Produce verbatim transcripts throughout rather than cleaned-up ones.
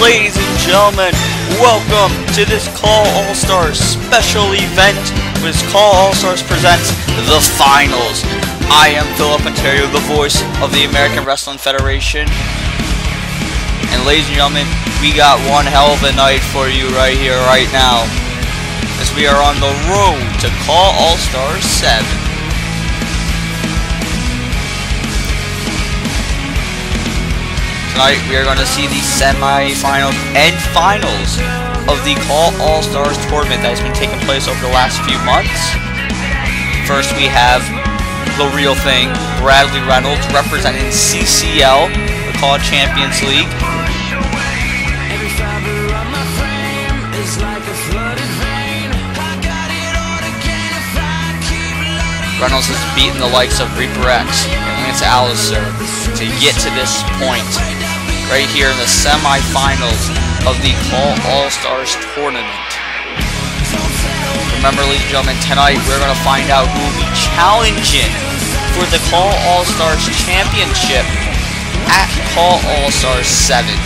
Ladies and gentlemen, welcome to this C A W All Stars special event with C A W All Stars Presents The Finals. I am Philip Ontario, the voice of the American Wrestling Federation. And ladies and gentlemen, we got one hell of a night for you right here, right now, as we are on the road to C A W All Stars seven. Tonight we are going to see the semi-finals and finals of the C A W All Stars Tournament that has been taking place over the last few months. First we have the real thing, Bradley Reynolds representing C C L, the C A W Champions League. Reynolds has beaten the likes of Reaper X and Lance Allister to get to this point, right here in the semi-finals of the C A W All Stars Tournament. Remember, ladies and gentlemen, tonight we're going to find out who will be challenging for the C A W All Stars Championship at C A W All Stars seven.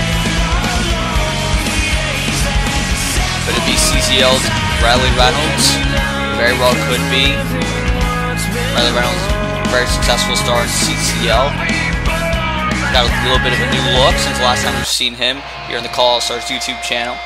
Could it be C C L's Bradley Reynolds? Very well could be. Bradley Reynolds, very successful star in C C L. Got a little bit of a new look since the last time we've seen him here in the C A W All Stars YouTube channel.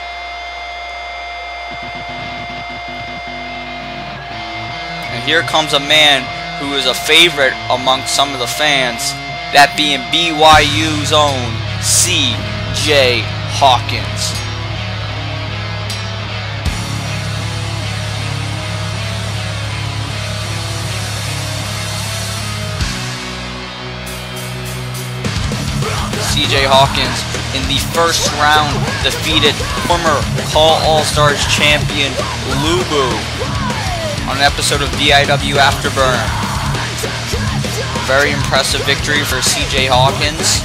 And here comes a man who is a favorite amongst some of the fans, that being B Y U's own C J Hawkins. C J Hawkins in the first round defeated former C A W All Stars champion Lubu on an episode of D I W Afterburn. Very impressive victory for C J Hawkins.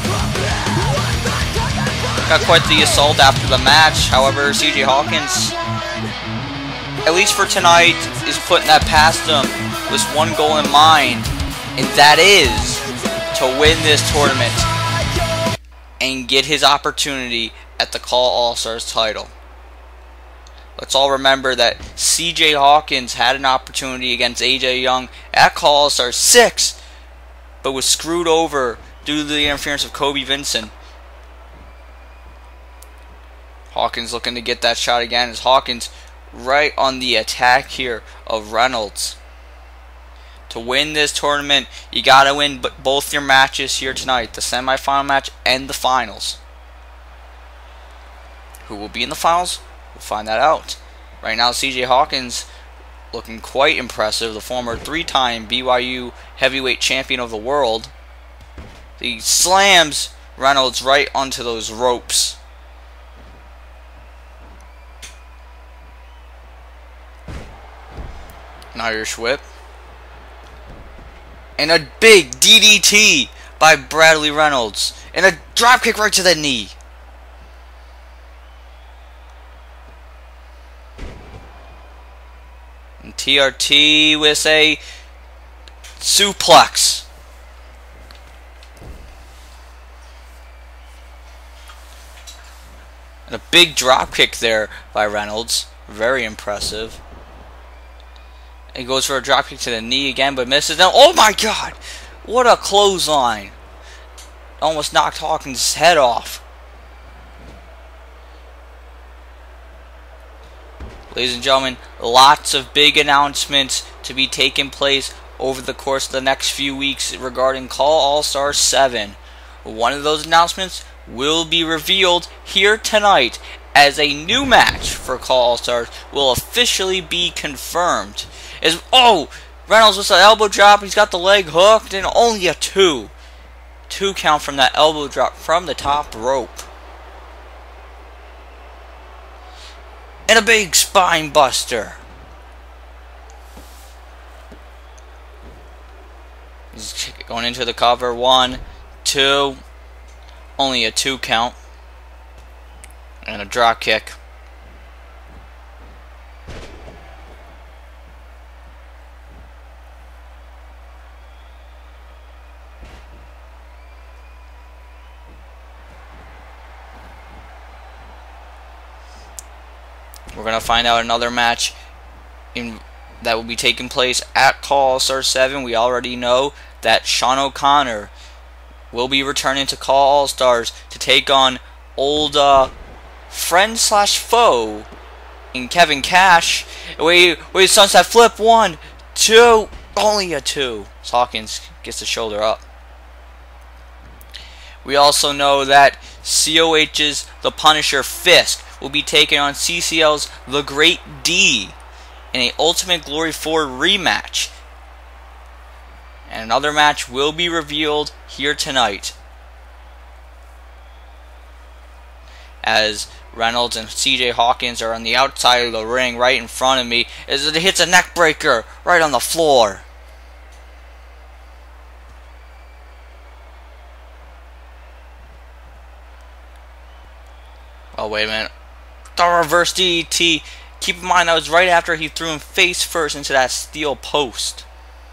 Got quite the assault after the match. However, C J Hawkins, at least for tonight, is putting that past him with one goal in mind, and that is to win this tournament and get his opportunity at the C A W All Stars title. Let's all remember that C J Hawkins had an opportunity against A J Young at C A W All Stars six, but was screwed over due to the interference of Kobe Vincent. Hawkins looking to get that shot again, as Hawkins right on the attack here of Reynolds. To win this tournament, you gotta win both your matches here tonight, the semi-final match and the finals. Who will be in the finals? We'll find that out. Right now, C J Hawkins looking quite impressive, the former three-time B Y U heavyweight champion of the world. He slams Reynolds right onto those ropes. An Irish whip. And a big D D T by Bradley Reynolds. And a dropkick right to the knee. And T R T with a suplex. And a big dropkick there by Reynolds. Very impressive. He goes for a dropkick to the knee again, but misses. Now, oh my God! What a clothesline! Almost knocked Hawkins' head off. Ladies and gentlemen, lots of big announcements to be taking place over the course of the next few weeks regarding C A W All Stars seven. One of those announcements will be revealed here tonight, as a new match for C A W All Stars will officially be confirmed. Is oh, Reynolds with the elbow drop. He's got the leg hooked, and only a two. Two count from that elbow drop from the top rope. And a big spine buster. He's going into the cover. One, two. Only a two count. And a drop kick. We're going to find out another match in that will be taking place at C A W All Stars seven. We already know that Sean O'Connor will be returning to C A W All Stars to take on old uh, friend slash foe in Kevin Cash. Wait, wait, Sunset Flip. One, two, only a two. Hawkins gets the shoulder up. We also know that C O H's The Punisher Fisk will be taking on C C L's The Great D in a Ultimate Glory four rematch. And another match will be revealed here tonight, as Reynolds and C J Hawkins are on the outside of the ring right in front of me as it hits a neck breaker right on the floor. Oh, wait a minute. The reverse D D T. Keep in mind that was right after he threw him face first into that steel post.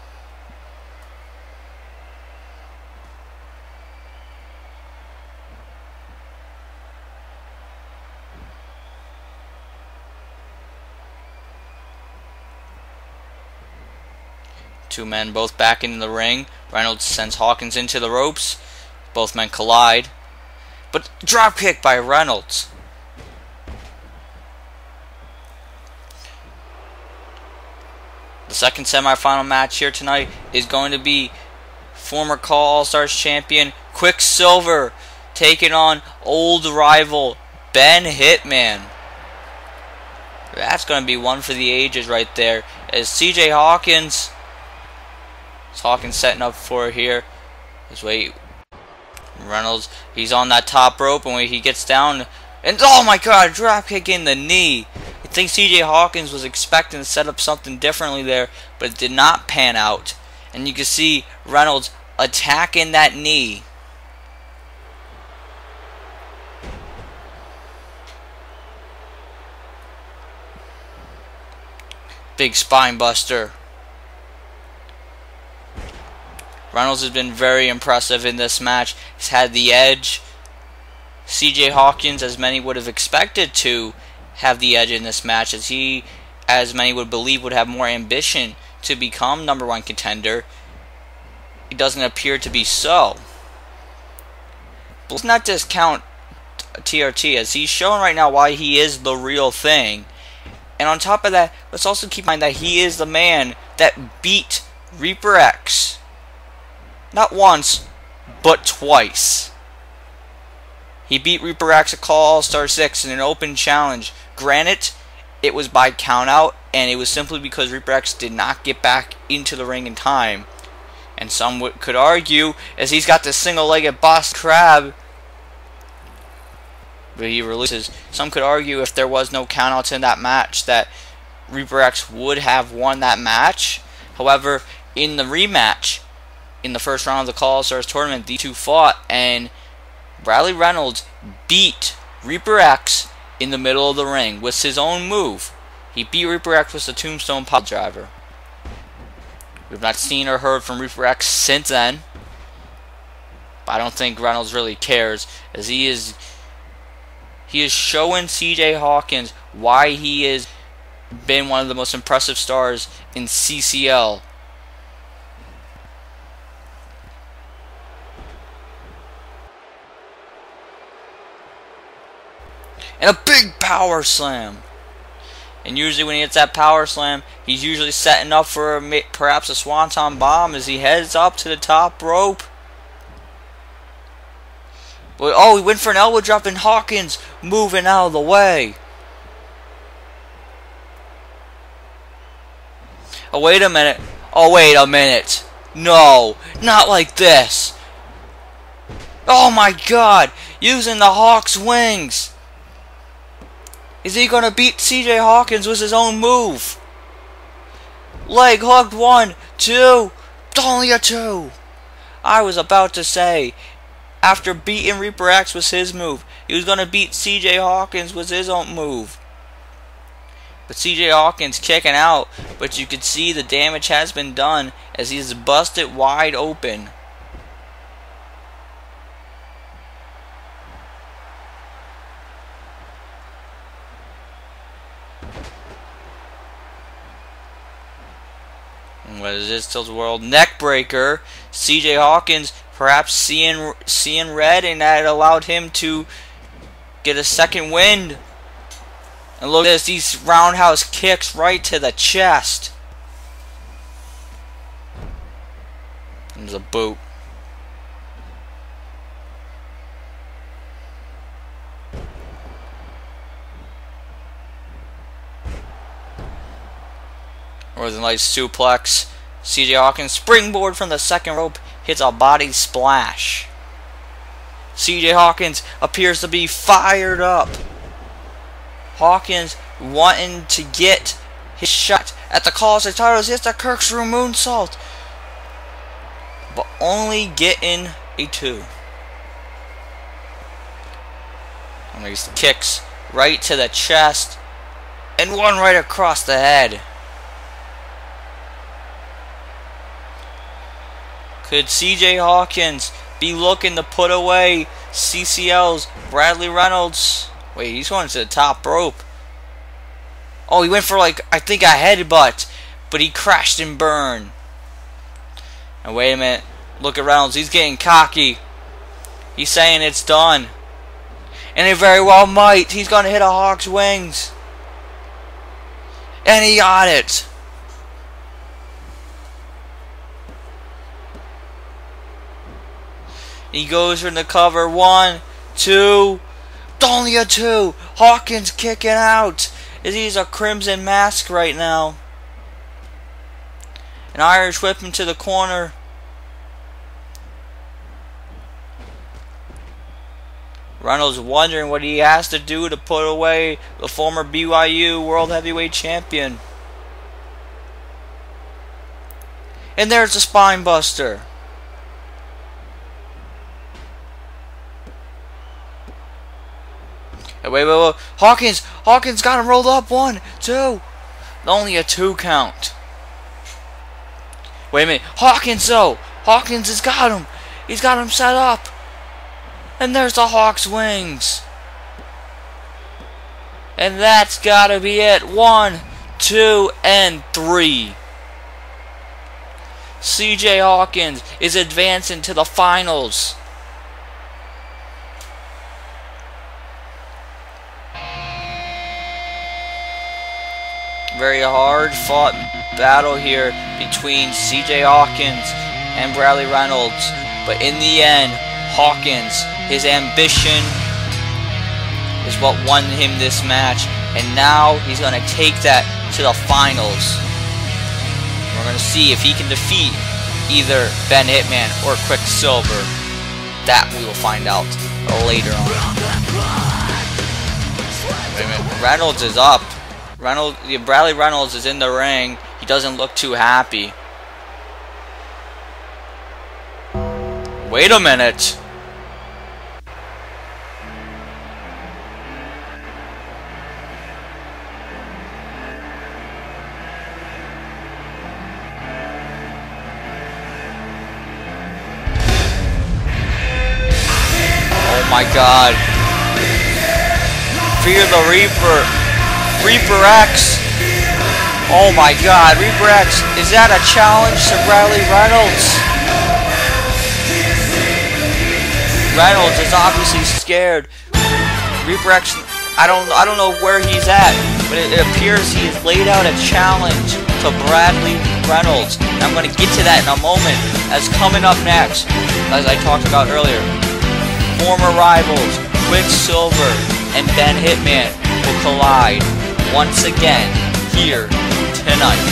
Two men both back into the ring. Reynolds sends Hawkins into the ropes. Both men collide. But drop kick by Reynolds. The second semifinal match here tonight is going to be former C A W All Stars champion Quicksilver taking on old rival Ben Hitman. That's going to be one for the ages right there. As C J Hawkins, Hawkins setting up for it here. Let's wait. Reynolds, he's on that top rope, and when he gets down, and oh my God, drop kick in the knee. I think C J Hawkins was expecting to set up something differently there, but it did not pan out. And you can see Reynolds attacking that knee. Big spine buster. Reynolds has been very impressive in this match. He's had the edge. C J Hawkins, as many would have expected to have the edge in this match, as he, as many would believe, would have more ambition to become number one contender. It doesn't appear to be so. But let's not discount T R T, as he's showing right now why he is the real thing. And on top of that, let's also keep in mind that he is the man that beat Reaper X. Not once, but twice. He beat Reaper X at C A W All Stars six in an open challenge. Granted, it was by countout, and it was simply because Reaper X did not get back into the ring in time. And some would, could argue, as he's got this single-legged boss crab, but he releases. Some could argue if there was no countouts in that match that Reaper X would have won that match. However, in the rematch, in the first round of the C A W All Stars Tournament, the two fought, and Bradley Reynolds beat Reaper X in the middle of the ring with his own move. He beat Reaper X with the Tombstone Pile Driver. We've not seen or heard from Reaper X since then, but I don't think Reynolds really cares, as he is he is showing C J Hawkins why he has been one of the most impressive stars in C C L. And a big power slam. And usually when he hits that power slam, he's usually setting up for a, perhaps a swanton bomb as he heads up to the top rope. But oh, he went for an elbow drop, and Hawkins moving out of the way. Oh, wait a minute. Oh, wait a minute. No, not like this. Oh my God, using the Hawk's wings. Is he going to beat C J Hawkins with his own move? Leg hooked, one, two, only a two. I was about to say, after beating Reaper X with his move, he was going to beat C J Hawkins with his own move. But C J Hawkins kicking out, but you can see the damage has been done as he's busted wide open. What is this? Tilt World neck breaker. C J Hawkins perhaps seeing seeing red, and that allowed him to get a second wind. And look at this, these roundhouse kicks right to the chest. There's a boot. Northern Lights suplex. C J Hawkins springboard from the second rope, hits a body splash. C J Hawkins appears to be fired up. Hawkins wanting to get his shot at the C A W titles, hits the corkscrew moonsault, but only getting a two. And these kicks right to the chest and one right across the head. Could C J Hawkins be looking to put away C C L's Bradley Reynolds? Wait, he's going to the top rope. Oh, he went for, like, I think a headbutt, but he crashed and burned. And wait a minute. Look at Reynolds. He's getting cocky. He's saying it's done. And it very well might. He's going to hit a Hawk's wings. And he got it. He goes for the cover. One, two. Only a two. Hawkins kicking out. He's a crimson mask right now. An Irish whip him to the corner. Reynolds wondering what he has to do to put away the former B Y U World Heavyweight Champion. And there's the spine buster. Hey, wait, wait, wait. Hawkins! Hawkins got him rolled up. One, two. Only a two count. Wait a minute. Hawkins, though. Hawkins has got him. He's got him set up. And there's the Hawk's wings. And that's gotta be it. One, two, and three. C J Hawkins is advancing to the finals. Very hard fought battle here between C J Hawkins and Bradley Reynolds. But in the end, Hawkins, his ambition is what won him this match. And now he's going to take that to the finals. We're going to see if he can defeat either Ben Hitman or Quicksilver. That we will find out later on. Wait a minute. Reynolds is up. Reynolds, Bradley Reynolds is in the ring. He doesn't look too happy. Wait a minute. Oh my God. Fear the Reaper. Reaper X. Oh my God, Reaper X. Is that a challenge to Bradley Reynolds? Reynolds is obviously scared. Reaper X, I don't I don't know where he's at, but it, it appears he has laid out a challenge to Bradley Reynolds. And I'm going to get to that in a moment, as coming up next, as I talked about earlier, former rivals Quicksilver and Ben Hitman will collide once again here tonight.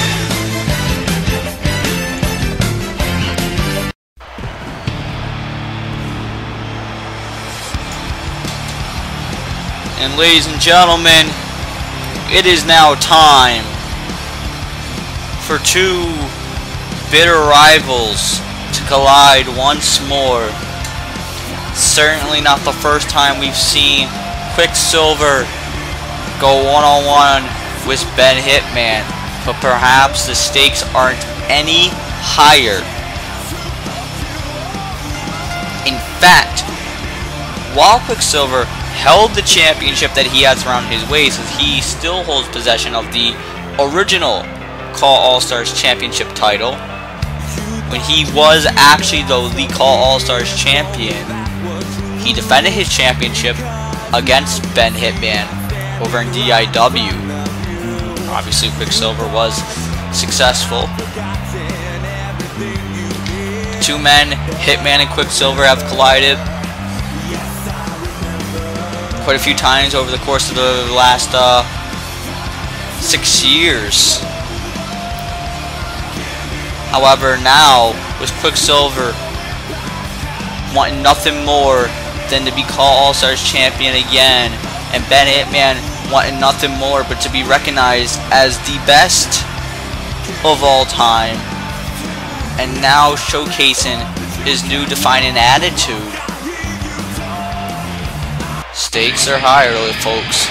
And ladies and gentlemen, it is now time for two bitter rivals to collide once more. Certainly not the first time we've seen Quicksilver go one-on-one with Ben Hitman, but perhaps the stakes aren't any higher. In fact, while Quicksilver held the championship that he has around his waist, as he still holds possession of the original C C A W All Stars Championship title, when he was actually the, the C A W All Stars champion. He defended his championship against Ben Hitman over in D I W. Obviously, Quicksilver was successful. Two men, Hitman and Quicksilver, have collided quite a few times over the course of the last uh, six years. However, now with Quicksilver wanting nothing more than to be C A W All Stars champion again, and Ben Hitman wanting nothing more but to be recognized as the best of all time, and now showcasing his new defining attitude. Stakes are higher, folks.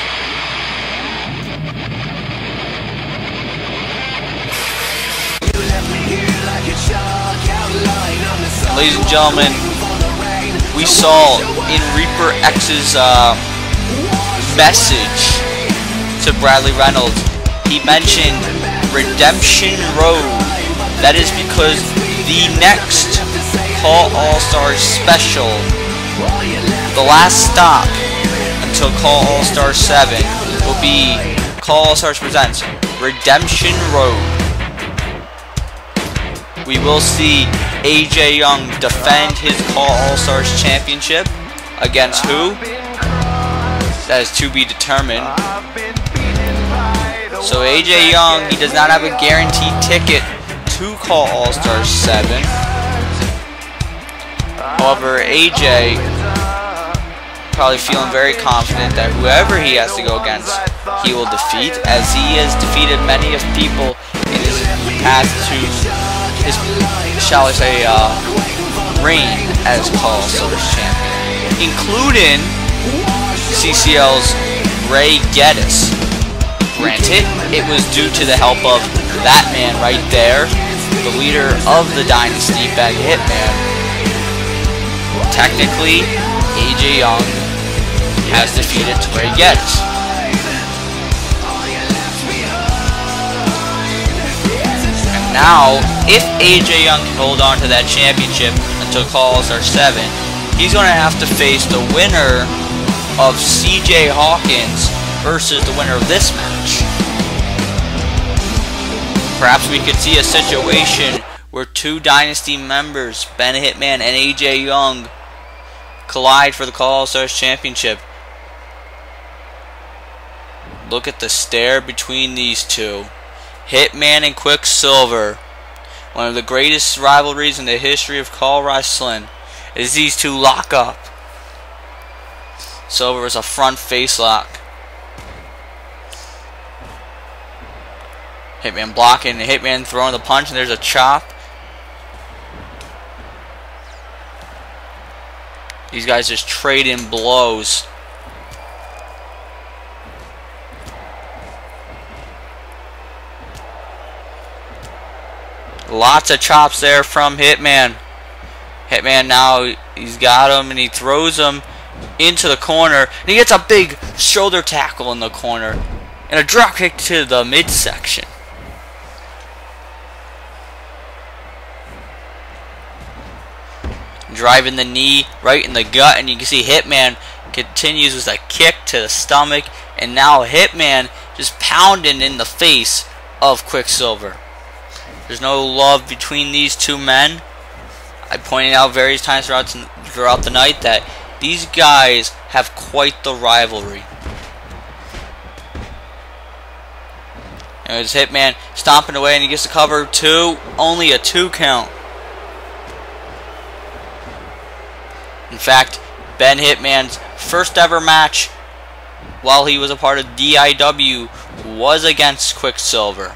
And ladies and gentlemen, we saw in Reaper X's uh, message to Bradley Reynolds, he mentioned Redemption Road. That is because the next C A W All Stars special, the last stop until C A W All Stars seven, will be C A W All Stars Presents Redemption Road. We will see A J Young defend his C A W All Stars Championship against who? That is to be determined. So A J Young, he does not have a guaranteed ticket to C A W All Stars seven. However, A J probably feeling very confident that whoever he has to go against, he will defeat, as he has defeated many of people in his path to his, shall I say, uh, reign as C A W All Stars champion, including C C L's Ray Geddes. Granted, it was due to the help of that man right there, the leader of the dynasty, Ben Hitman. Technically, A J Young has defeated Ray Geddes. And now, if A J Young can hold on to that championship until C A W All Stars seven, he's going to have to face the winner of C J Hawkins versus the winner of this match. Perhaps we could see a situation where two Dynasty members, Ben Hitman and A J Young, collide for the C A W All Stars Championship. Look at the stare between these two. Hitman and Quicksilver. One of the greatest rivalries in the history of C A W Wrestling is these two lock up. Silver is a front face lock. Hitman blocking, Hitman throwing the punch, and there's a chop. These guys just trading blows. Lots of chops there from Hitman. Hitman now, he's got him and he throws him into the corner. And he gets a big shoulder tackle in the corner. And a drop kick to the midsection. Driving the knee right in the gut, and you can see Hitman continues with a kick to the stomach, and now Hitman just pounding in the face of Quicksilver. There's no love between these two men. I pointed out various times throughout throughout the night that these guys have quite the rivalry. And it's Hitman stomping away, and he gets the cover two, only a two count. In fact, Ben Hitman's first ever match while he was a part of D I W was against Quicksilver.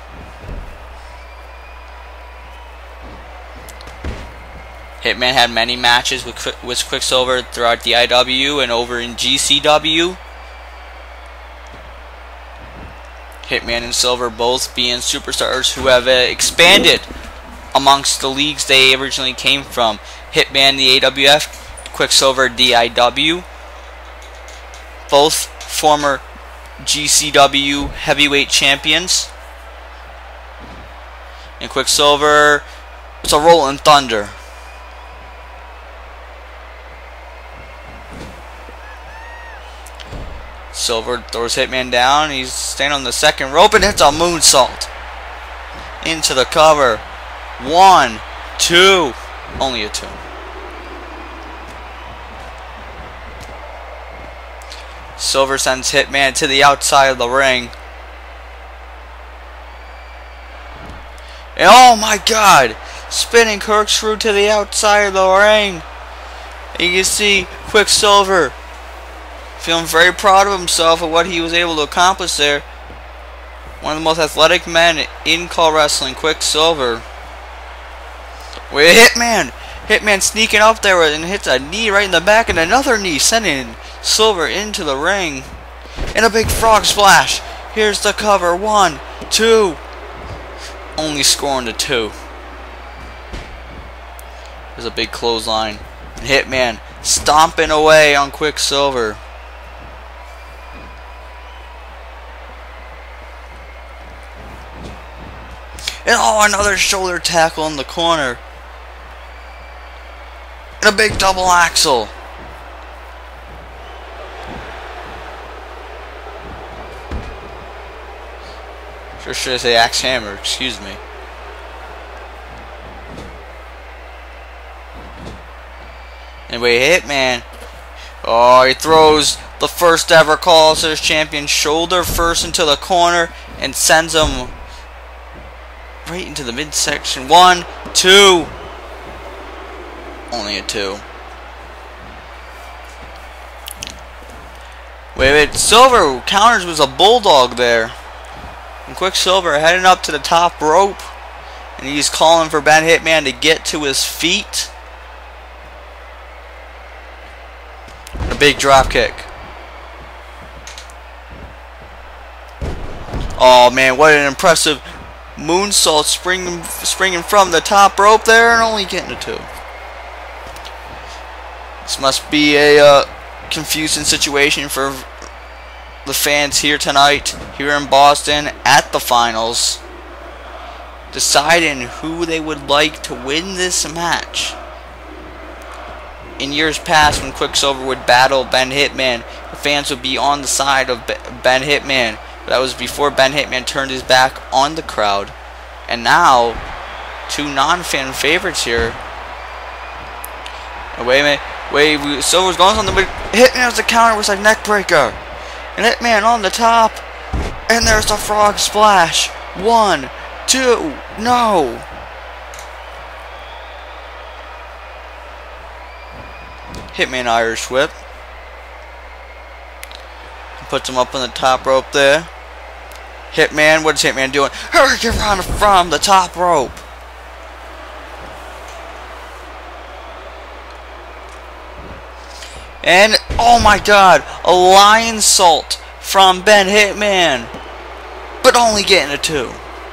Hitman had many matches with, with Quicksilver throughout D I W and over in G C W. Hitman and Silver both being superstars who have uh, expanded amongst the leagues they originally came from. Hitman, the A W F, Quicksilver, D I W. Both former G C W heavyweight champions. And Quicksilver, it's a rolling thunder. Silver throws Hitman down. He's standing on the second rope and hits a moonsault into the cover. One, two, only a two. Silver sends Hitman to the outside of the ring. And oh my god! Spinning corkscrew to the outside of the ring. And you can see Quicksilver feeling very proud of himself of what he was able to accomplish there. One of the most athletic men in C A W Wrestling, Quicksilver. With Hitman! Hitman sneaking up there and hits a knee right in the back and another knee, sending Silver into the ring. And a big frog splash. Here's the cover. One, two. Only scoring to two. There's a big clothesline. And Hitman stomping away on Quicksilver. And oh, another shoulder tackle in the corner. And a big double axle. Or should I say axe hammer, excuse me. Anyway, Hitman. Oh, he throws the first ever C A W All Stars champion shoulder first into the corner and sends him right into the midsection. One, two. Only a two. Wait, wait. Silver counters was a bulldog there. And Quicksilver heading up to the top rope. And he's calling for Ben Hitman to get to his feet. A big drop kick. Oh man, what an impressive moonsault springing, springing from the top rope there and only getting a two. This must be a uh, confusing situation for the fans here tonight, here in Boston, at the finals, deciding who they would like to win this match. In years past, when Quicksilver would battle Ben Hitman, the fans would be on the side of Ben Hitman. But that was before Ben Hitman turned his back on the crowd. And now, two non-fan favorites here. Oh, wait a minute. Wait, Silver's going on the way. Hitman has the counter with a neck breaker. And Hitman on the top. And there's the frog splash. One, two, no. Hitman Irish whip. Puts him up on the top rope there. Hitman, what is Hitman doing? Hurricane run from the top rope. And, oh my god, a lion salt from Ben Hitman. But only getting a two.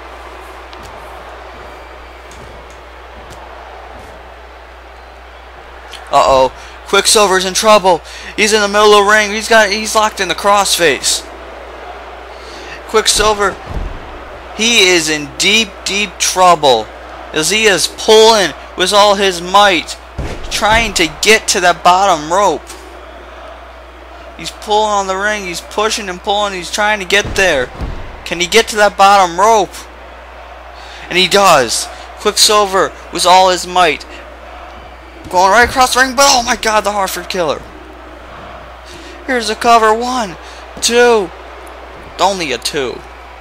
Uh-oh. Quicksilver's in trouble. He's in the middle of the ring. He's got he's locked in the crossface. Quicksilver, he is in deep, deep trouble as he is pulling with all his might, trying to get to that bottom rope. He's pulling on the ring. He's pushing and pulling. He's trying to get there. Can he get to that bottom rope? And he does. Quicksilver with all his might, going right across the ring, but oh my god, the Hartford Killer. Here's a cover. One, two. Only a two.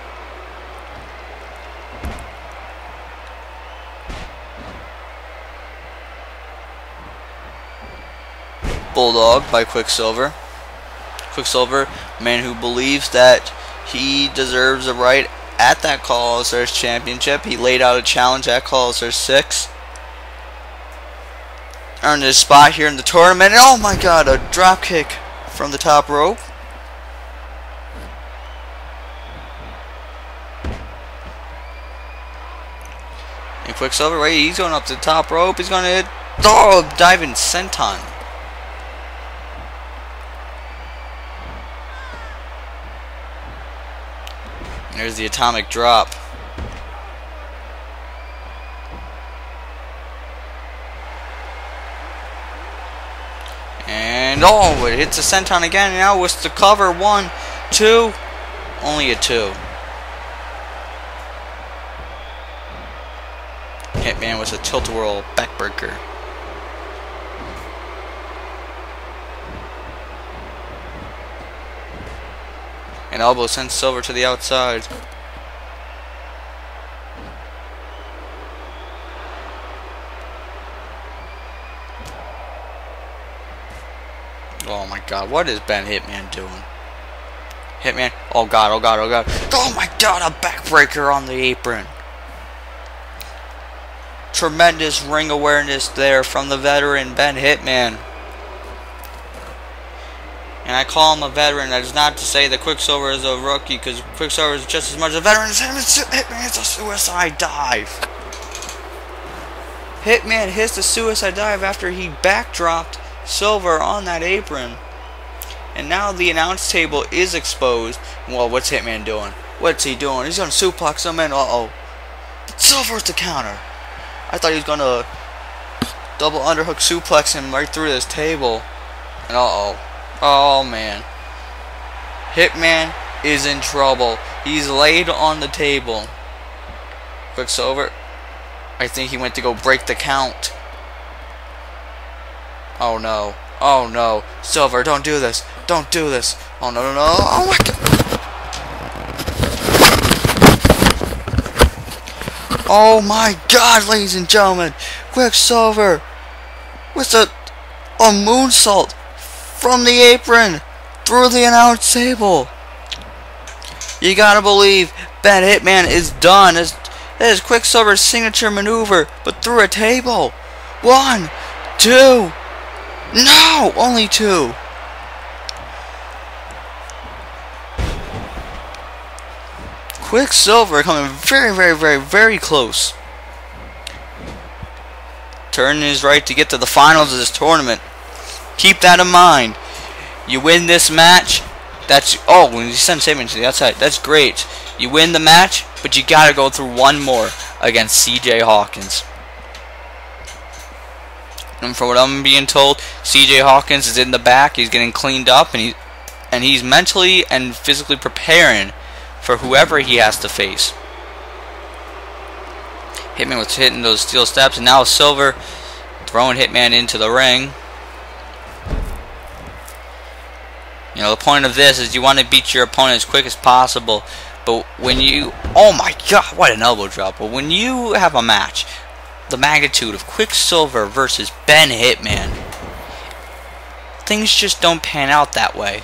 Bulldog by Quicksilver. Quicksilver, a man who believes that he deserves a right at that C A W All Stars Championship. He laid out a challenge at C A W All Stars six. Earned his spot here in the tournament. And oh my god, a drop kick from the top rope. And Quicksilver, wait, he's going up to the top rope. He's going to hit, oh, diving senton. There's the atomic drop. And oh, it hits the senton again. And now it's the cover. One, two. Only a two. Hitman was a tilt-a-whirl backbreaker. And elbow sends Silver to the outside. Oh my god, what is Ben Hitman doing? Hitman, oh god, oh god, oh god. Oh my god, a backbreaker on the apron. Tremendous ring awareness there from the veteran Ben Hitman. And I call him a veteran. That is not to say that Quicksilver is a rookie, because Quicksilver is just as much a veteran as him. Hitman hits a suicide dive. Hitman hits the suicide dive after he backdropped Silver on that apron. And now the announce table is exposed. Well, what's Hitman doing? What's he doing? He's going to suplex him in. Uh-oh. Silver's the counter. I thought he was going to double underhook suplex him right through this table. And uh-oh. Oh, man. Hitman is in trouble. He's laid on the table. Quicksilver. I think he went to go break the count. Oh, no. Oh, no. Silver, don't do this. Don't do this. Oh, no, no, no. Oh, my God. Oh, my God, ladies and gentlemen. Quicksilver with a, a moonsault from the apron through the announce table. You gotta believe Ben Hitman is done. That is Quicksilver's signature maneuver, but through a table. One, two. No, only two. Quicksilver coming very, very, very, very close. Turning his right to get to the finals of this tournament. Keep that in mind. You win this match. That's oh, when you send Hitman to the outside, that's great. You win the match, but you gotta go through one more against C J Hawkins. And for what I'm being told, C J Hawkins is in the back. He's getting cleaned up, and he and he's mentally and physically preparing for whoever he has to face. Hitman was hitting those steel steps, and now Silver throwing Hitman into the ring. You know, the point of this is you want to beat your opponent as quick as possible. But when you... Oh my god, what an elbow drop. But when you have a match, the magnitude of Quicksilver versus Ben Hitman, things just don't pan out that way.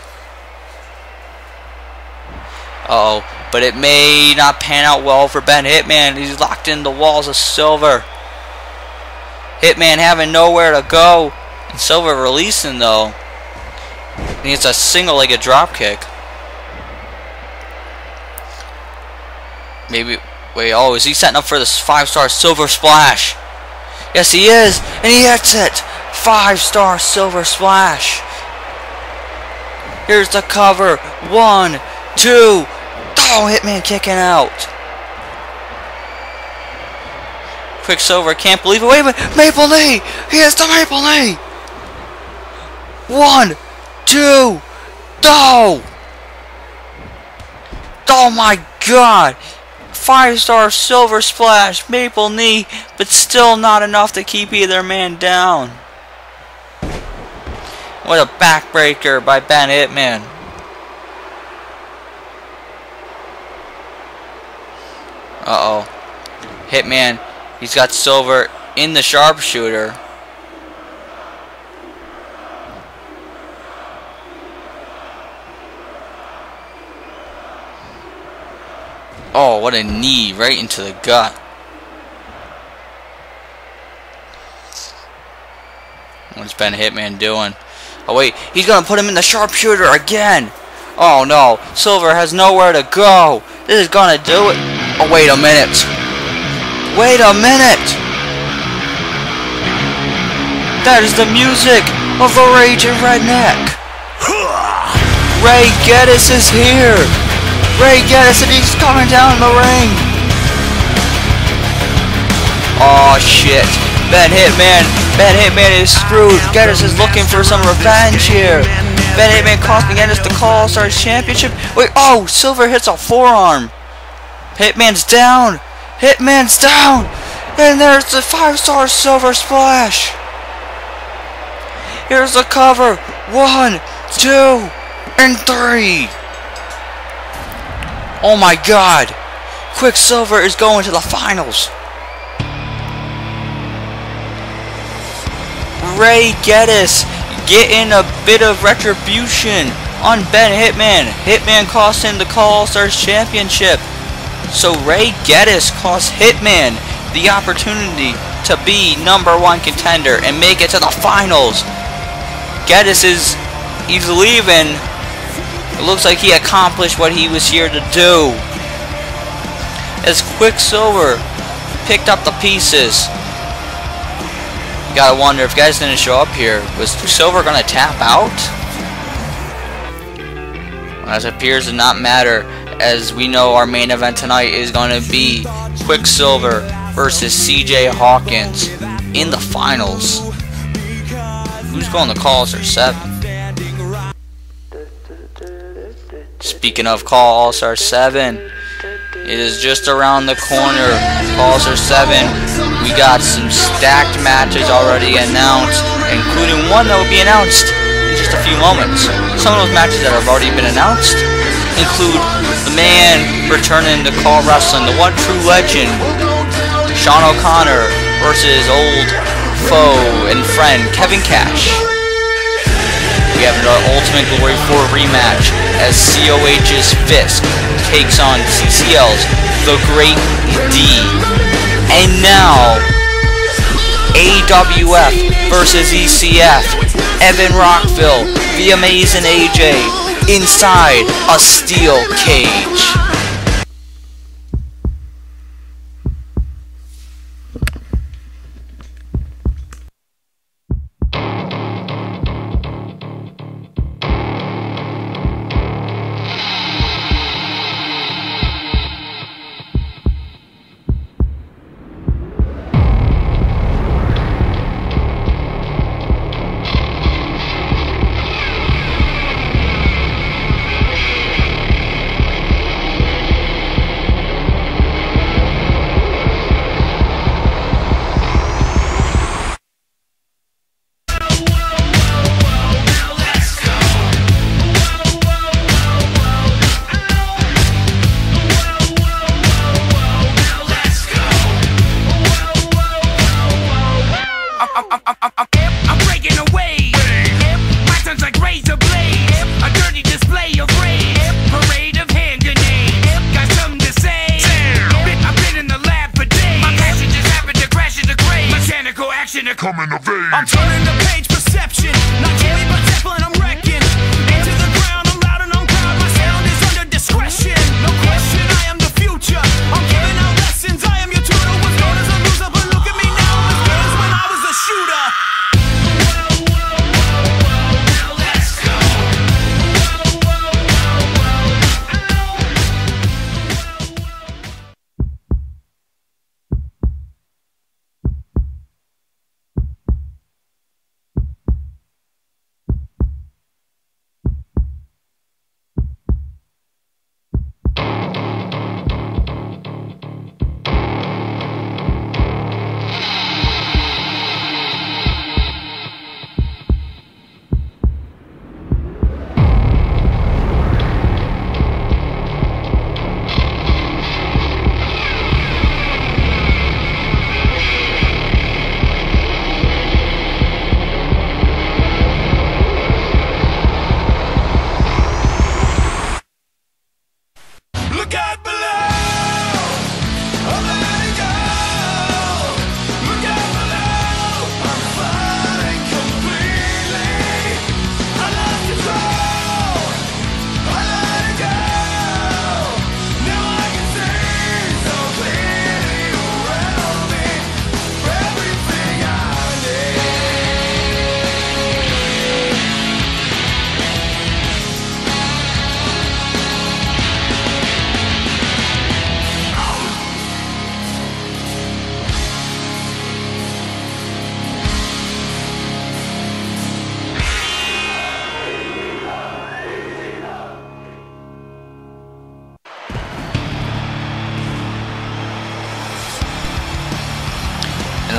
Uh oh, but it may not pan out well for Ben Hitman. He's locked in the walls of Silver. Hitman having nowhere to go. And Silver releasing though. And it's a single-legged dropkick. Maybe, wait, oh, is he setting up for this five-star Silver Splash? Yes, he is, and he hits it. Five-star Silver Splash. Here's the cover. One, two. Oh, Hitman kicking out. Quicksilver can't believe it. Wait a minute, Maple Knee. He has the Maple Knee. One, two. Oh. Oh my God. Five-star Silver Splash, Maple Knee, but still not enough to keep either man down. What a backbreaker by Ben Hitman. Uh-oh. Hitman, he's got Silver in the sharpshooter. Oh, what a knee right into the gut. What's Ben Hitman doing? Oh wait, he's gonna put him in the sharpshooter again. Oh no, Silver has nowhere to go. This is gonna do it. Oh wait a minute. Wait a minute. That is the music of the Raging Redneck. Ray Geddes is here. Ray Geddes, and he's coming down the ring. Oh shit. Ben Hitman, Ben Hitman is screwed. Geddes is looking for some revenge here. Ben Hitman costing Geddes the C A W All Stars Championship. Wait, oh, Silver hits a forearm. Hitman's down. Hitman's down. And there's the five-star Silver splash. Here's the cover. One, two, and three. Oh my God. Quicksilver is going to the finals. Ray Geddes getting a bit of retribution on Ben Hitman. Hitman cost him the C A W All Stars Championship. So Ray Geddes cost Hitman the opportunity to be number one contender and make it to the finals. Geddes is, he's leaving. It looks like he accomplished what he was here to do. As Quicksilver picked up the pieces. You gotta wonder if Geddes didn't show up here. Was Silver gonna tap out? Well, as it appears to not matter, as we know our main event tonight is gonna be Quicksilver versus C J Hawkins in the finals. Who's going to C A W All Stars seven? Speaking of C A W All Stars seven, it is just around the corner. C A W All Stars seven, we got some stacked matches already announced, including one that will be announced in just a few moments. Some of those matches that have already been announced include the man returning to Call Wrestling, the one true legend, Sean O'Connor versus old foe and friend Kevin Cash. We have an Ultimate Glory four rematch as C O H's Fisk takes on C C L's The Great D. And now A W F versus E C F. Evan Rockville, the Amazing A J, inside a steel cage. Coming of age. I'm turning the page, perception. Not Jimmy, but Zeppelin, I'm wrecking. Into the ground, I'm loud and I'm proud. My sound is under discretion. No question, I am the future. I'm giving out lessons. I am your tutor. Was known as a loser, but look at me now. I'm as good as when I was a shooter. Let's go.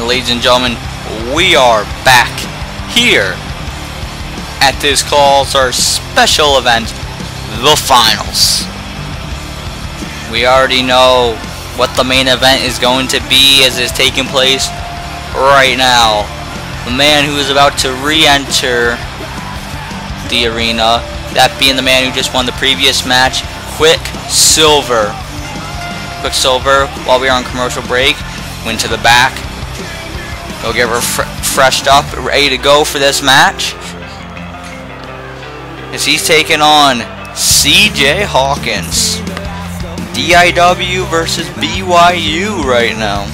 And ladies and gentlemen, we are back here at this C A W All Stars special event, the Finals. We already know what the main event is going to be as it's taking place right now. The man who is about to re-enter the arena, that being the man who just won the previous match, Quicksilver. Quicksilver, while we are on commercial break, went to the back. Go get refreshed up, ready to go for this match. As he's taking on C J Hawkins. D I W versus B Y U right now.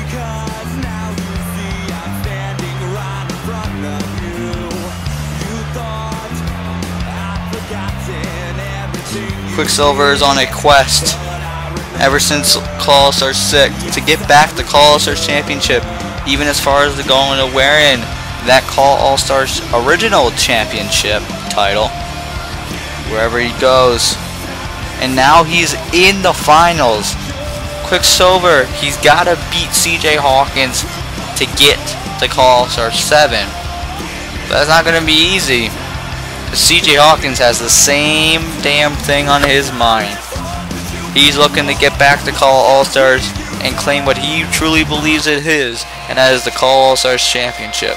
Quicksilver is on a quest ever since C A W All Stars six to get back the C A W All Stars Championship, even as far as the going to wearing that C A W All Stars original championship title wherever he goes. And now he's in the finals. Quicksilver, he's got to beat C J Hawkins to get to C A W All Stars seven. But that's not going to be easy. C J Hawkins has the same damn thing on his mind. He's looking to get back to C A W All Stars and claim what he truly believes it is, and that is the C A W All Stars Championship.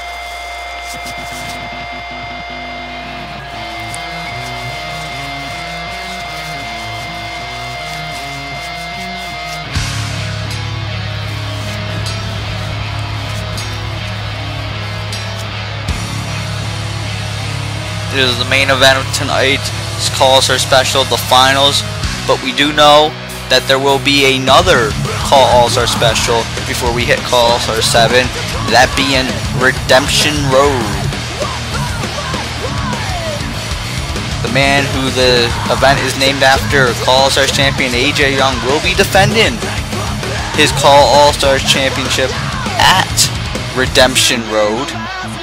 This is the main event of tonight. It's C A W All Stars Special, the Finals. But we do know that there will be another C A W All Stars Special before we hit C A W All Stars seven. That being Redemption Road. The man who the event is named after, C A W All Stars champion A J Young, will be defending his C A W All Stars Championship at Redemption Road.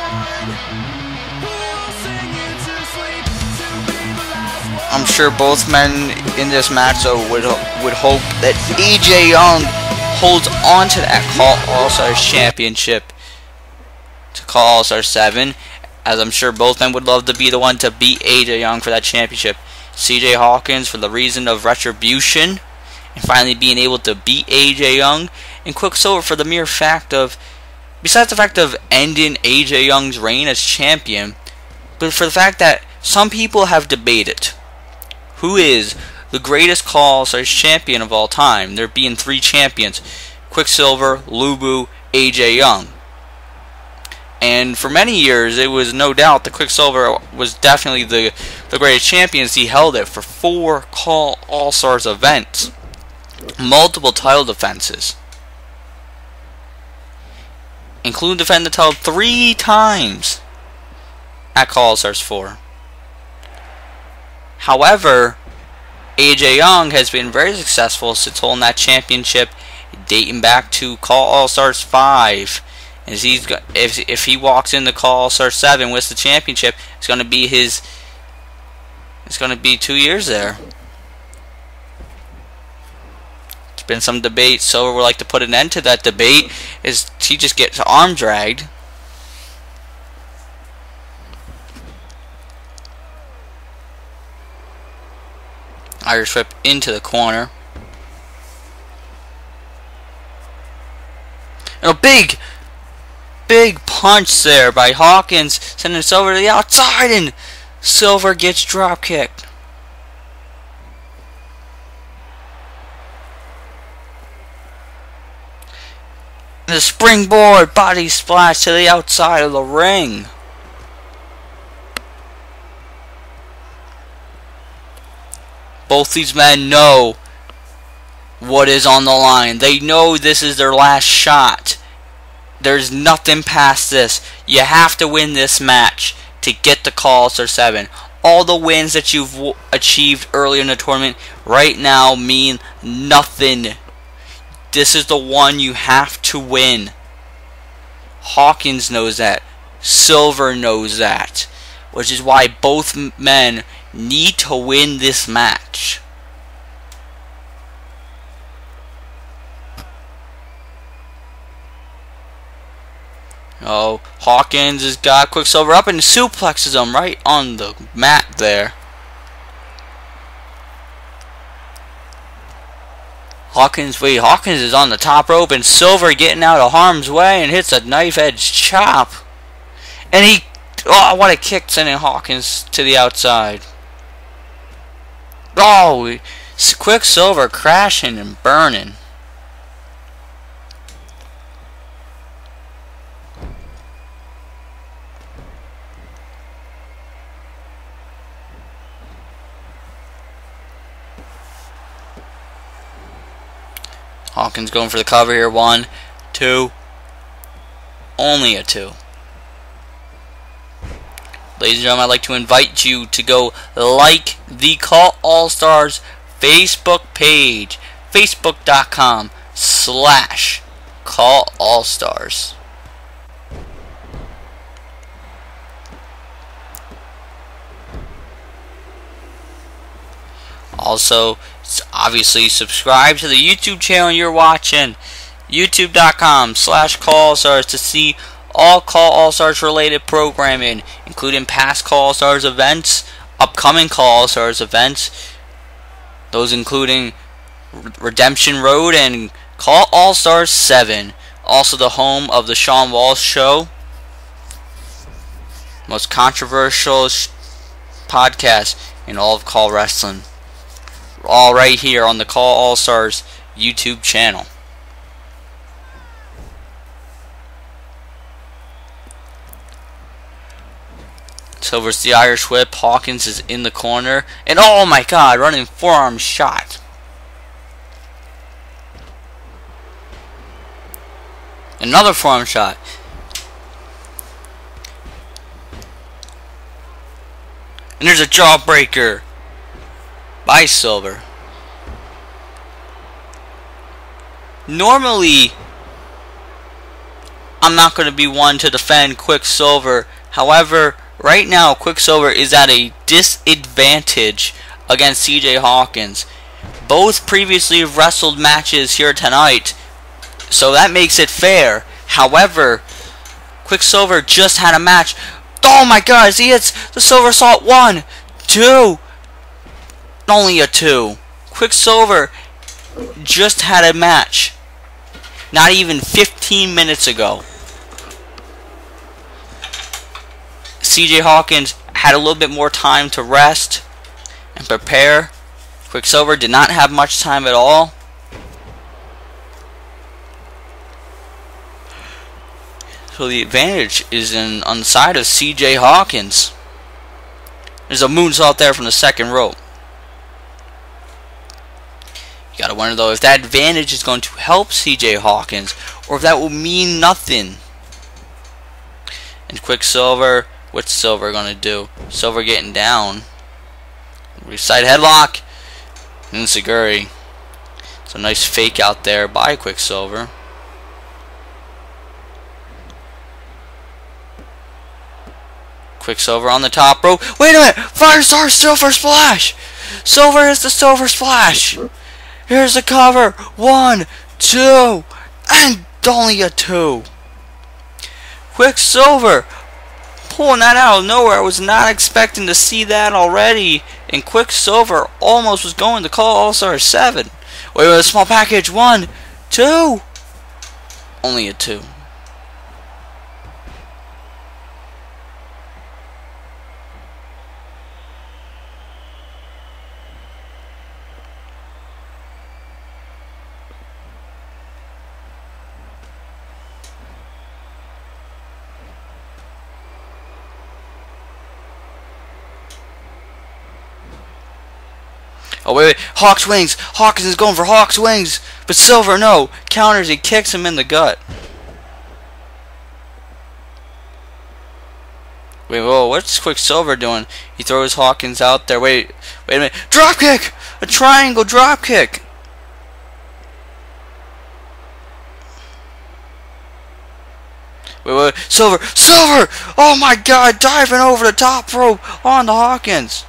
I'm sure both men in this match though would would hope that A J Young holds on to that C A W All Stars Championship to C A W All Stars seven, as I'm sure both men would love to be the one to beat A J Young for that championship. C J Hawkins for the reason of retribution and finally being able to beat A J Young, and Quicksilver for the mere fact of, besides the fact of ending A J Young's reign as champion, but for the fact that some people have debated who is the greatest C A W All Stars champion of all time. There being three champions: Quicksilver, Lubu, A J Young. And for many years, it was no doubt that Quicksilver was definitely the, the greatest champion, as he held it for four C A W All Stars events. Multiple title defenses. Including defending the title three times at C A W All Stars four. However, A J Young has been very successful since holding that championship dating back to C A W All Stars five. As he's got, if if he walks into C A W All Stars seven with the championship, it's going to be his. It's going to be two years there. There's been some debate. Silver would like to put an end to that debate, as he just gets arm dragged. Irish whip into the corner. And a big, big punch there by Hawkins, sending Silver to the outside, and Silver gets drop kicked. And the springboard body splash to the outside of the ring. Both these men know what is on the line. They know this is their last shot. There's nothing past this. You have to win this match to get the C A W All Stars seven. All the wins that you've w achieved earlier in the tournament right now mean nothing. This is the one you have to win. Hawkins knows that. Silver knows that. Which is why both men need to win this match. Oh, Hawkins has got Quicksilver up and suplexes him right on the mat there. Hawkins, wait, Hawkins is on the top rope and Silver getting out of harm's way and hits a knife-edge chop. And he, oh, what a kick, sending Hawkins to the outside. Oh, Quicksilver crashing and burning. Hawkins going for the cover here. One, two. Only a two. Ladies and gentlemen, I'd like to invite you to go like the C A W All Stars Facebook page. Facebook.com slash C A W All Stars. Also, obviously subscribe to the YouTube channel you're watching. YouTube.com slash C A W All Stars to see all C A W All Stars related programming, including past C A W All Stars events, upcoming C A W All Stars events, those including Redemption Road and C A W All Stars seven. Also the home of the Sean Walsh Show, most controversial sh podcast in all of C A W Wrestling. All right here on the C A W All Stars YouTube channel. Silver's the Irish Whip. Hawkins is in the corner. And oh my god, running forearm shot. Another forearm shot. And there's a jawbreaker by Silver. Normally, I'm not going to be one to defend Quicksilver. However, right now, Quicksilver is at a disadvantage against C J Hawkins. Both previously wrestled matches here tonight, so that makes it fair. However, Quicksilver just had a match. Oh my god, he hits the Silver Salt. One, two. Only a two. Quicksilver just had a match not even fifteen minutes ago. C J Hawkins had a little bit more time to rest and prepare. Quicksilver did not have much time at all. So the advantage is in on the side of C J Hawkins. There's a moonsault there from the second rope. You gotta wonder though if that advantage is going to help C J Hawkins or if that will mean nothing. And Quicksilver, what's Silver gonna do? Silver getting down. Side headlock. And Seguri. It's a nice fake out there by Quicksilver. Quicksilver on the top rope. Wait a minute! Firestar Silver Splash! Silver is the Silver Splash! Here's the cover. One, two, and only a two. Quicksilver pulling that out of nowhere. I was not expecting to see that already. And Quicksilver almost was going to call All Stars seven. Wait, wait, a small package. One, two. Only a two. Oh, wait, wait. Hawk's wings. Hawkins is going for Hawk's wings. But Silver, no. Counters. He kicks him in the gut. Wait, whoa. What's Quicksilver doing? He throws Hawkins out there. Wait. Wait a minute. Drop kick. A triangle drop kick. Wait, wait. Silver. Silver. Oh, my God. Diving over the top rope on the Hawkins.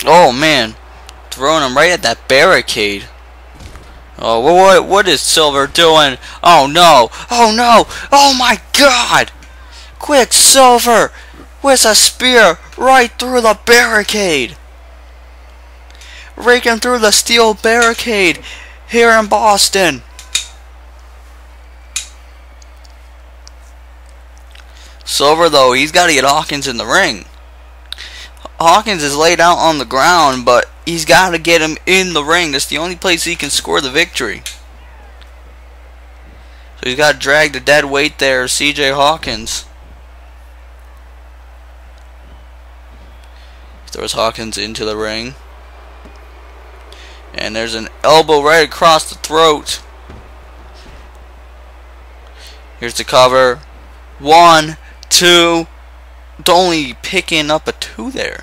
Oh man, throwing him right at that barricade. Oh, what what is Silver doing? Oh no! Oh no! Oh my God! Quicksilver with a spear right through the barricade, raking through the steel barricade here in Boston. Silver though, he's got to get Hawkins in the ring. Hawkins is laid out on the ground, but he's got to get him in the ring. That's the only place he can score the victory. So he's got to drag the dead weight there, C J Hawkins. Throws Hawkins into the ring. And there's an elbow right across the throat. Here's the cover. One, two. Only picking up a two there.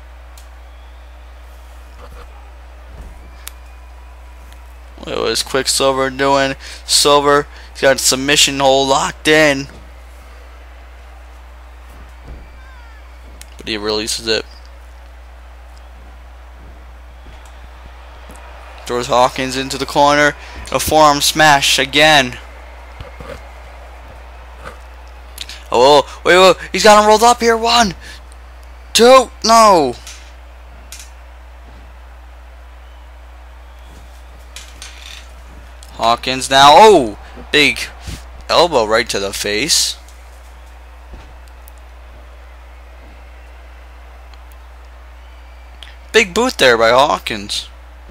What was Quicksilver doing? Silver, he's got a submission hold locked in. But he releases it. Throws Hawkins into the corner. A forearm smash again. Oh, wait, wait, he's got him rolled up here. One, two, no. Hawkins now. Oh, big elbow right to the face. Big boot there by Hawkins.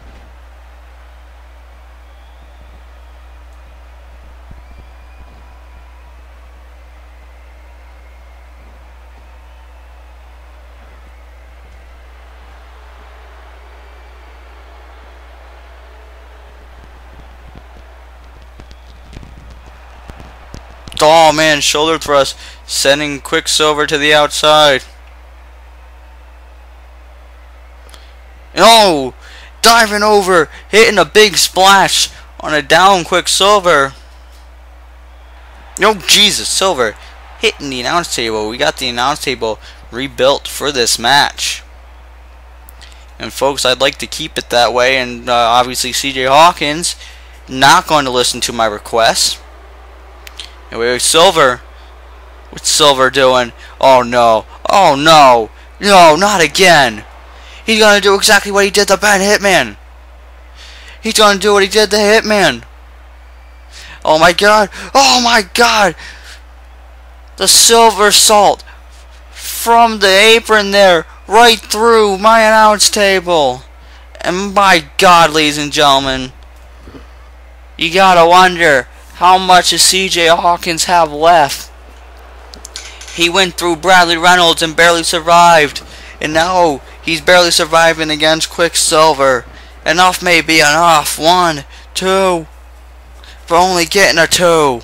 Oh man, shoulder thrust, sending Quicksilver to the outside. Oh, diving over, hitting a big splash on a down Quicksilver. Oh Jesus, Silver hitting the announce table. We got the announce table rebuilt for this match. And folks, I'd like to keep it that way, and uh, obviously C J Hawkins not going to listen to my requests. Anyway, Silver, what's Silver doing? Oh no, oh no, no, not again. He's gonna do exactly what he did to Ben Hitman. He's gonna do what he did to Hitman. Oh my God, oh my God. The silver salt from the apron there, right through my announce table. And my God, ladies and gentlemen, you gotta wonder, how much does C J Hawkins have left? He went through Bradley Reynolds and barely survived. And now he's barely surviving against Quicksilver. Enough may be enough. One, two. For only getting a two.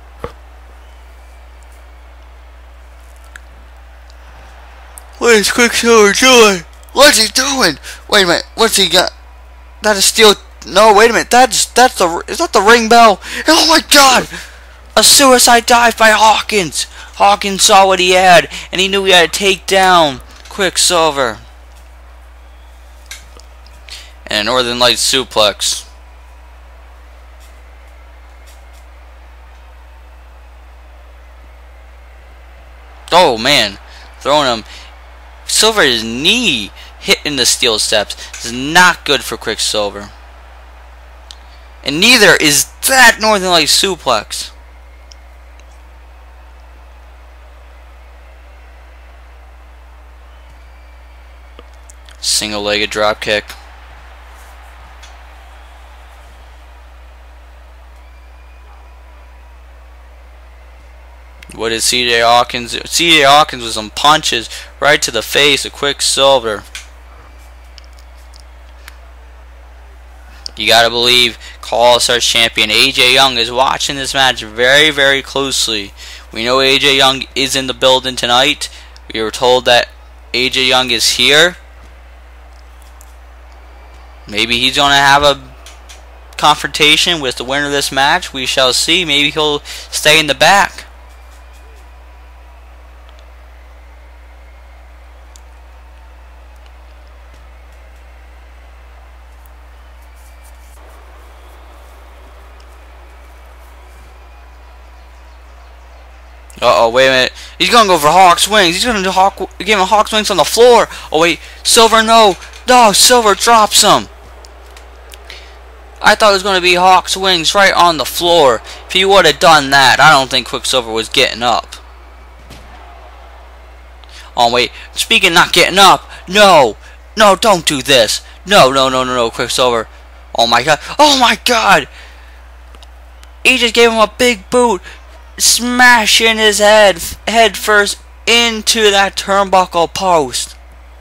What is Quicksilver doing? What's he doing? Wait a minute. What's he got? That is steel. No, wait a minute. That's that's the is that the ring bell? Oh my God! A suicide dive by Hawkins. Hawkins saw what he had, and he knew he had to take down Quicksilver. And a Northern Lights suplex. Oh man, throwing him. Silver's knee hitting the steel steps. This is not good for Quicksilver. And neither is that Northern Lights suplex. Single-legged drop kick. What is C J Hawkins? C J Hawkins with some punches right to the face of Quicksilver. You gotta believe C A W All Stars champion A J Young is watching this match very, very closely. We know A J Young is in the building tonight. We were told that A J Young is here. Maybe he's gonna have a confrontation with the winner of this match. We shall see. Maybe he'll stay in the back. Uh oh, wait a minute. He's gonna go for Hawk's wings. He's gonna do Hawk, give him Hawk's wings on the floor. Oh wait, Silver, no, no, Silver drops him. I thought it was gonna be Hawk's wings right on the floor. If he would have done that, I don't think Quicksilver was getting up. Oh wait, speaking of not getting up, no, no, don't do this. No, no, no, no, no, Quicksilver. Oh my god, oh my god. He just gave him a big boot, smashing his head head first into that turnbuckle post.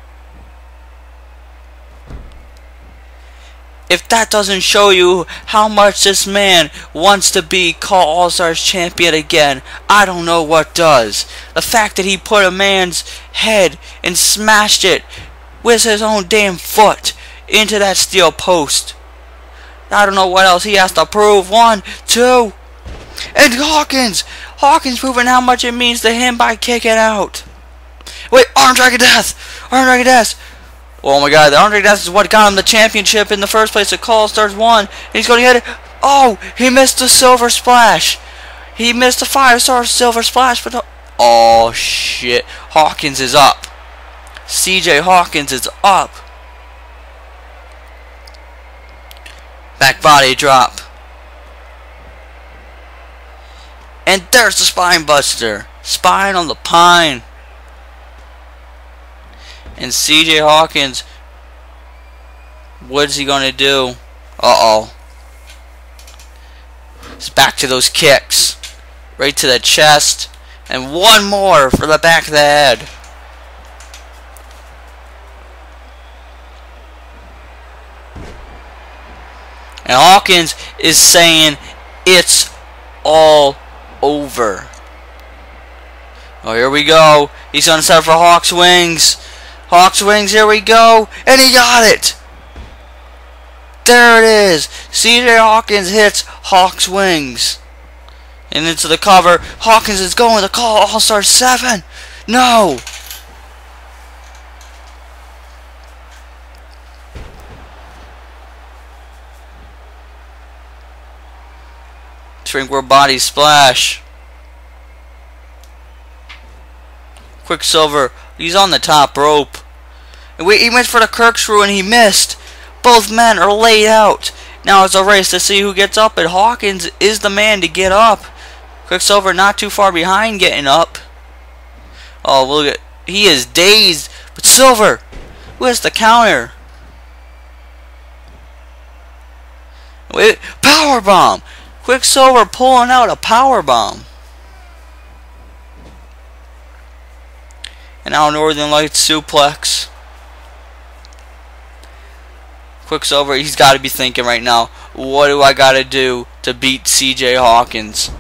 If that doesn't show you how much this man wants to be C A W All Stars champion again, I don't know what does. The fact that he put a man's head and smashed it with his own damn foot into that steel post. I don't know what else he has to prove. One, two, and Hawkins! Hawkins proving how much it means to him by kicking out. Wait, Arm Dragon Death! Arm Dragon Death! Oh my god, the Arm Dragon Death is what got him the championship in the first place. The C A W All Stars won. And he's going to hit it. Oh, he missed the silver splash. He missed the five star silver splash. But oh shit, Hawkins is up. C J Hawkins is up. Back body drop. And there's the spine buster. Spine on the pine. And C J Hawkins, what is he going to do? Uh-oh. It's back to those kicks. Right to the chest. And one more for the back of the head. And Hawkins is saying it's all over. Oh, here we go. He's going to set up for Hawk's wings. Hawk's wings, here we go. And he got it. There it is. C J Hawkins hits Hawk's wings. And into the cover. Hawkins is going to C A W All Stars seven. No. Shrinkware body splash. Quicksilver, he's on the top rope. And we, he went for the corkscrew and he missed. Both men are laid out. Now it's a race to see who gets up, and Hawkins is the man to get up. Quicksilver not too far behind getting up. Oh, look at, he is dazed. But Silver, where's the counter? Wait, power bomb. Quicksilver pulling out a power bomb. And now Northern Lights suplex. Quicksilver, he's got to be thinking right now, what do I got to do to beat C J Hawkins?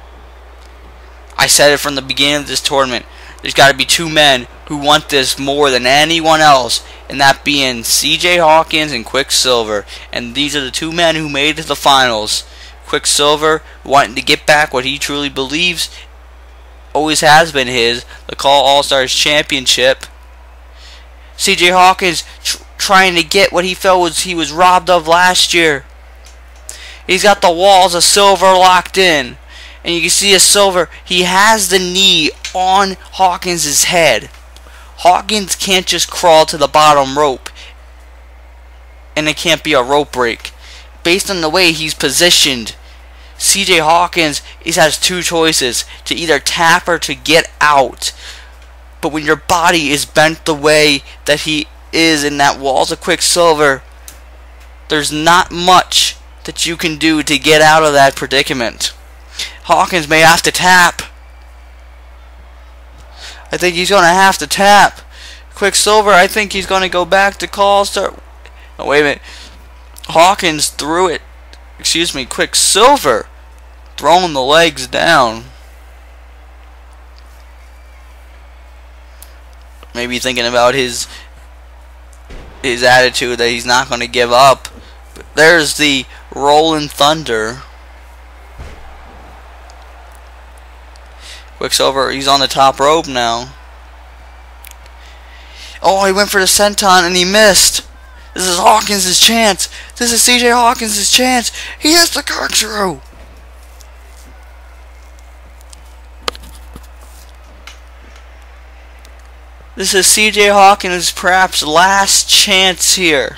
I said it from the beginning of this tournament. There's got to be two men who want this more than anyone else, and that being C J Hawkins and Quicksilver. And these are the two men who made it to the finals. Quicksilver wanting to get back what he truly believes always has been his, the C A W All Stars Championship. C J Hawkins tr trying to get what he felt was he was robbed of last year. He's got the walls of Silver locked in, and you can see a Silver. He has the knee on Hawkins' head. Hawkins can't just crawl to the bottom rope, and it can't be a rope break. Based on the way he's positioned, C J Hawkins he has two choices, to either tap or to get out. But when your body is bent the way that he is in that walls of Quicksilver, there's not much that you can do to get out of that predicament. Hawkins may have to tap. I think he's going to have to tap. Quicksilver, I think he's going to go back to call start. Oh, wait a minute. Hawkins threw it. Excuse me, Quicksilver throwing the legs down. Maybe thinking about his his attitude that he's not going to give up. But there's the Rolling Thunder. Quicksilver, he's on the top rope now. Oh, he went for the senton and he missed. This is Hawkins' chance. This is C J Hawkins' chance. He has the corkscrew. This is C J Hawkins' perhaps last chance here.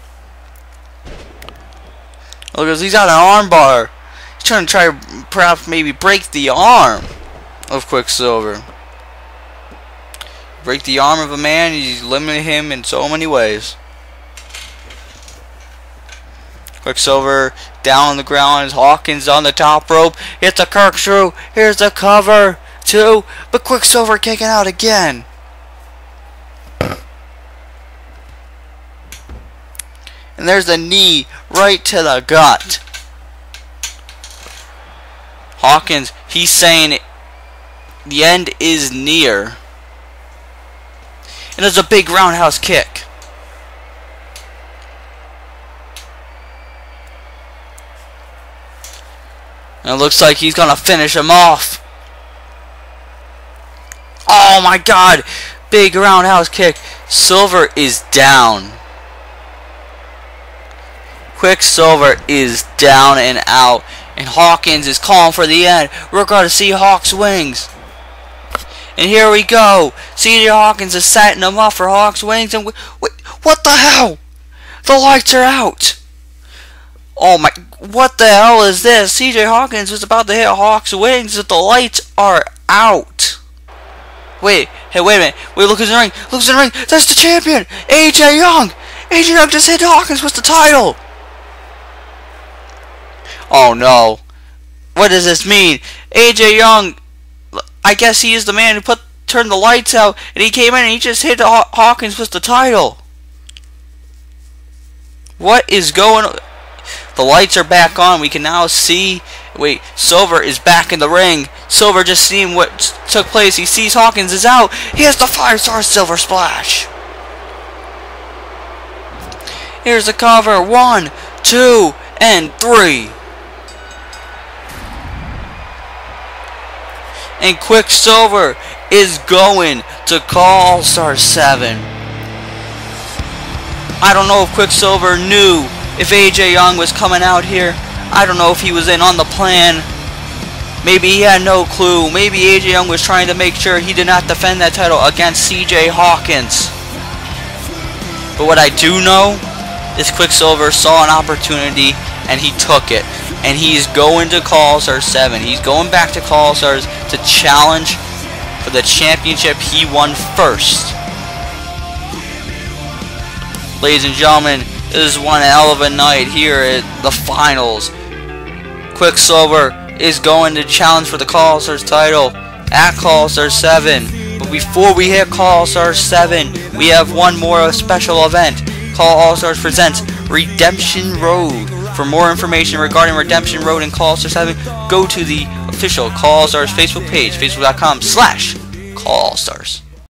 Look, he's got an armbar. He's trying to try to perhaps maybe break the arm of Quicksilver. Break the arm of a man, he's limiting him in so many ways. Quicksilver down on the ground, Hawkins on the top rope. It's a corkscrew. Here's the cover. Two, but Quicksilver kicking out again. And there's the knee right to the gut. Hawkins, he's saying the end is near. And there's a big roundhouse kick. And it looks like he's going to finish him off. Oh my God. Big roundhouse kick. Silver is down. Quicksilver is down and out. And Hawkins is calling for the end. We're going to see Hawk's wings. And here we go. C J Hawkins is setting him up for Hawk's wings. And wait, what the hell? The lights are out. Oh my, what the hell is this? C J Hawkins was about to hit Hawk's wings, but the lights are out. Wait, hey, wait a minute. Wait, look who's in the ring. Look who's in the ring. That's the champion, A J Young. A J Young just hit Hawkins with the title. Oh no. What does this mean? A J Young, I guess he is the man who put turned the lights out, and he came in and he just hit Haw Hawkins with the title. What is going on? The lights are back on. We can now see. Wait, Silver is back in the ring. Silver just seeing what took place. He sees Hawkins is out. He has the five-star Silver Splash. Here's the cover. One, two, and three. And Quicksilver is going to C A W All Stars seven. I don't know if Quicksilver knew if A J Young was coming out here. I don't know if he was in on the plan. Maybe he had no clue. Maybe A J Young was trying to make sure he did not defend that title against C J Hawkins. But what I do know is Quicksilver saw an opportunity and he took it. And he's going to C A W All Stars seven. He's going back to C A W All Stars to challenge for the championship he won first. Ladies and gentlemen, this is one hell of a night here at the finals. Quicksilver is going to challenge for the C A W All Stars title at C A W All Stars seven. But before we hit C A W All Stars seven, we have one more special event. C A W All Stars Presents Redemption Road. For more information regarding Redemption Road and C A W All Stars seven, go to the official C A W All Stars Facebook page, facebook dot com slash C A W All Stars.